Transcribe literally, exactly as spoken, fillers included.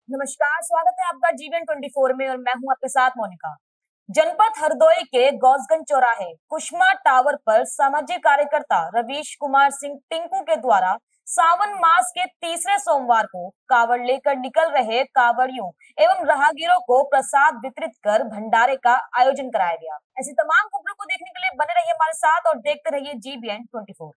नमस्कार, स्वागत है आपका जीवन ट्वेंटी फोर में और मैं हूं आपके साथ मोनिका। जनपद हरदोई के गौसगंज चौराहे कुष्मा टावर पर सामाजिक कार्यकर्ता रवीश कुमार सिंह टिंकू के द्वारा सावन मास के तीसरे सोमवार को कावड़ लेकर निकल रहे कावड़ियों एवं राहगीरों को प्रसाद वितरित कर भंडारे का आयोजन कराया गया। ऐसी तमाम खबरों को देखने के लिए बने रहिए हमारे साथ और देखते रहिए G B N twenty four.